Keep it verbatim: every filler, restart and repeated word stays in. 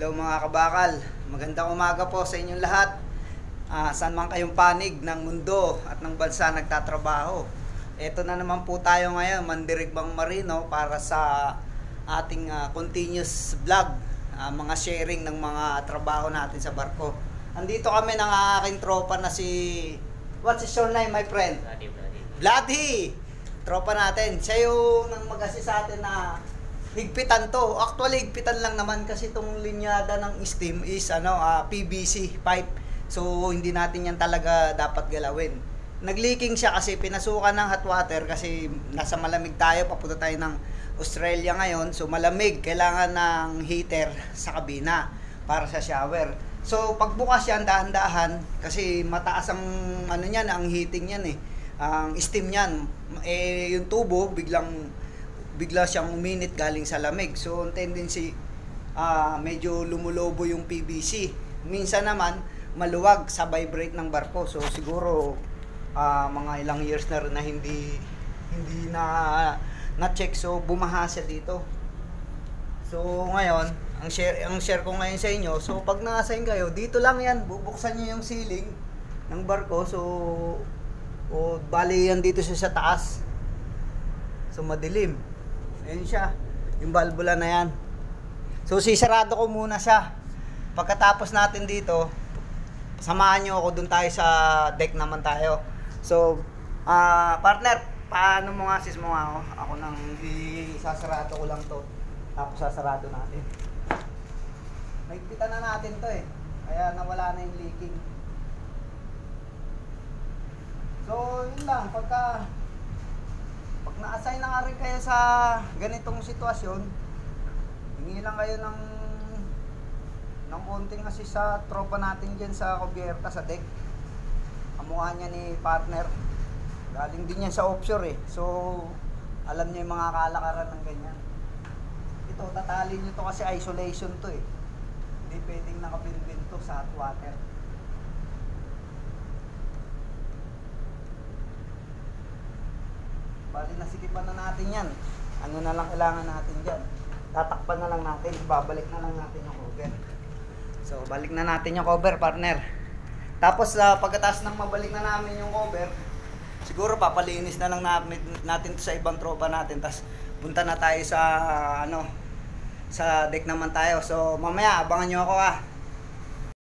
Hello mga kabakal, magandang umaga po sa inyong lahat. Uh, saan man kayong panig ng mundo at ng bansa nagtatrabaho. Ito na naman po tayo ngayon, Mandirigbang Marino, para sa ating uh, continuous vlog, uh, mga sharing ng mga trabaho natin sa barko. Andito kami ng aking tropa na si, what's your name my friend? Bloody, bloody. Bloody! Tropa natin, siya yung nang mag-assist sa atin na higpitan to. Actually, higpitan lang naman kasi itong linyada ng steam is ano, uh, P V C pipe. So, hindi natin yan talaga dapat galawin. Nag-leaking siya kasi pinasukan ng hot water kasi nasa malamig tayo. Papunta tayo ng Australia ngayon. So, malamig. Kailangan ng heater sa kabina para sa shower. So, pagbukas yan, dahan-dahan kasi mataas ang ano niyan, ang heating niyan eh. Ang steam niyan. Eh, yung tubo, biglang bigla siyang uminit galing sa lamig. So, ang tendency, uh, medyo lumulobo yung P V C. Minsan naman, maluwag sa vibrate ng barko. So, siguro, uh, mga ilang years na rin na hindi, hindi na, na-check. So, bumaha siya dito. So, ngayon, ang share, ang share ko ngayon sa inyo, so, pag na-assign kayo, dito lang yan, bubuksan nyo yung ceiling ng barko. So, o, bali yan dito siya sa taas. So, madilim. Ayan siya, yung valvula na yan. So, sisarado ko muna siya. Pagkatapos natin dito, samahan nyo ako, dun tayo sa deck naman tayo. So, uh, partner, paano mo nga, sis mo nga ako? Ako nang isasarado ko lang to. Tapos sasarado natin. Naigpitan na natin to eh. Kaya nawala na yung leaking. So, yun lang. Pagka Pag na-assign na nga rin kayo sa ganitong sitwasyon, hingi lang kayo ng ng konting assist sa tropa natin dyan sa Cubierta, sa deck. Kamukha niya ni partner. Galing din yan sa offshore eh. So, alam niya yung mga kalakaran ng ganyan. Ito, tatali nyo to kasi isolation to eh. Hindi pwedeng nakabinbin to sa hot water. Bali, nasikipan na natin yan. Ano na lang kailangan natin dyan? Tatakpan na lang natin. Babalik na lang natin yung cover. So, balik na natin yung cover, partner. Tapos, uh, pagkatapos ng mabalik na namin yung cover, siguro papalinis na lang natin, natin to sa ibang tropa natin. Tapos, punta na tayo sa, uh, ano, sa deck naman tayo. So, mamaya, abangan nyo ako ah.